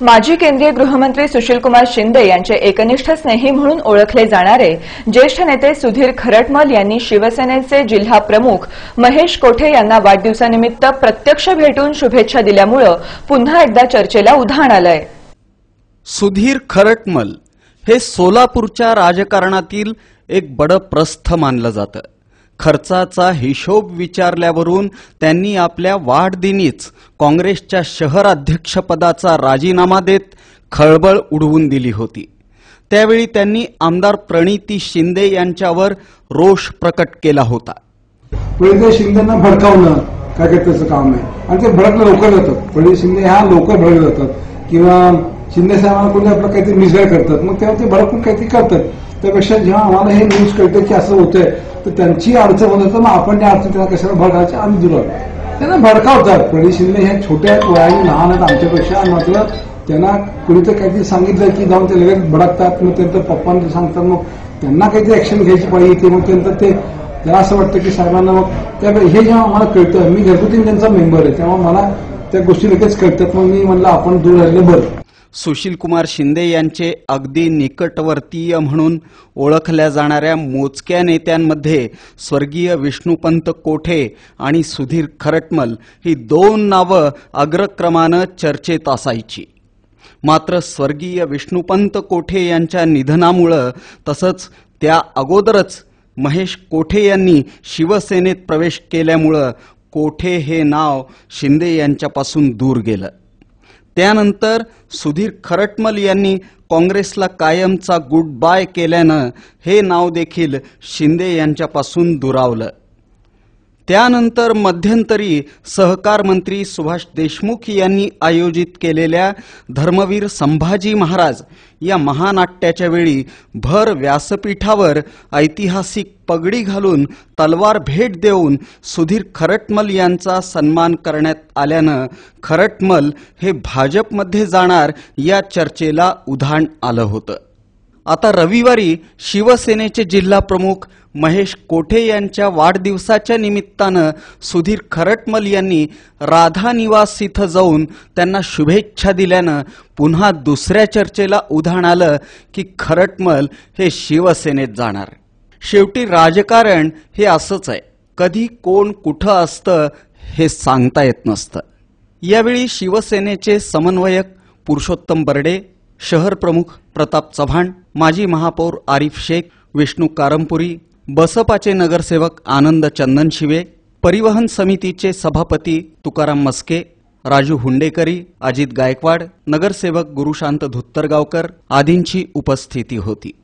माजी केंद्रीय गृहमंत्री सुशीलकुमार शिंदे यांचे एकनिष्ठ स्नेही म्हणून ओळखले जाणारे ज्येष्ठ नेते सुधीर खरटमल यांनी शिवसेनेचे जिल्हा प्रमुख महेश कोठे यांना वाढदिवसानिमित्त प्रत्यक्ष भेटून शुभेच्छा दिल्यामुळे पुन्हा एकदा चर्चेला उधाण आलंय। सुधीर खरटमल हे सोलापूरच्या राजकारणातील एक बडं प्रस्थ मानलं जातं। खर्चाचा हिशोब विचारल्यावरून त्यांनी आपल्या वाढदिनीच काँग्रेसच्या शहर अध्यक्षपदाचा राजीनामा देत खळबळ उडवून दिली होती। त्यावेळी त्यांनी आमदार प्रणिती शिंदे यांच्यावर रोष प्रकट केला होता। प्रणिती शिंदेंना भडकावणं काय त्याचं काम आहे आणि ते भडकलं लवकर जातात। प्रणिती शिंदे हा लवकर भडकले जातात किंवा शिंदे साहेबांना कोणी आपलं काहीतरी मिसगाईड करतात, मग तेव्हा ते भडकून काहीतरी करतात। त्यापेक्षा जेव्हा आम्हाला हे न्यूज कळतं की असं होतंय तर त्यांची अडचण होत तर मग आपण त्या अडचण त्यांना कशाला भडकायचं आम्ही दूर त्यांना भडकावतात। प्रणिती शिंदे हे छोट्या वयाने लहान आहेत आमच्यापेक्षा, मात्र त्यांना कुणीतरी काहीतरी सांगितलं की जाऊन ते लगेच भडकतात, मग त्यांचं पप्पांना सांगतात, मग त्यांना काहीतरी ऍक्शन घ्यायची पाहिजे मग त्यांचं ते त्यांना असं वाटतं की साहेबांना मग त्यावेळी हे जेव्हा आम्हाला कळतं, मी घरगुती त्यांचा मेंबर आहे तेव्हा मला त्या गोष्टी लगेच कळतात, मग मी म्हणलं आपण दूर राहिलं बरं। सुशीलकुमार शिंदे यांचे अगदी निकटवर्तीय म्हणून ओळखल्या जाणाऱ्या मोजक्या नेत्यांमध्ये स्वर्गीय विष्णुपंत कोठे आणि सुधीर खरटमल ही दोन नावं अग्रक्रमानं चर्चेत असायची। मात्र स्वर्गीय विष्णुपंत कोठे यांच्या निधनामुळे तसंच त्या अगोदरच महेश कोठे यांनी शिवसेनेत प्रवेश केल्यामुळे कोठे हे नाव शिंदे यांच्यापासून दूर गेलं। त्यानंतर सुधीर खरटमल यांनी काँग्रेसला कायमचा गुड बाय केल्यानं हे नाव देखील शिंदे यांच्यापासून दुरावलं। त्यानंतर मध्यंतरी सहकार मंत्री सुभाष देशमुख यांनी आयोजित केलेल्या धर्मवीर संभाजी महाराज या महानाट्याच्या वेळी भर व्यासपीठावर ऐतिहासिक पगडी घालून तलवार भेट देऊन सुधीर खरटमल यांचा सन्मान करण्यात आल्यानं खरटमल हे भाजपमध्ये जाणार या चर्चेला उधाण आलं होतं। आता रविवारी शिवसेनेचे जिल्हा प्रमुख महेश कोठे यांच्या वाढदिवसाच्या निमित्तानं सुधीर खरटमल यांनी राधा निवास इथं जाऊन त्यांना शुभेच्छा दिल्यानं पुन्हा दुसऱ्या चर्चेला उधाण आलं की खरटमल हे शिवसेनेत जाणार। शेवटी राजकारण हे असंच आहे, कधी कोण कुठं असतं हे सांगता येत नसतं। यावेळी शिवसेनेचे समन्वयक पुरुषोत्तम बर्डे, शहर प्रमुख प्रताप चव्हाण, माजी महापौर आरिफ शेख, विष्णू कारंपुरी, बसपाचे नगरसेवक आनंद चंदनशिवे, परिवहन समितीचे सभापती तुकाराम मस्के, राजू हुंडेकरी, अजित गायकवाड, नगरसेवक गुरुशांत धुत्तरगावकर आदींची उपस्थिती होती।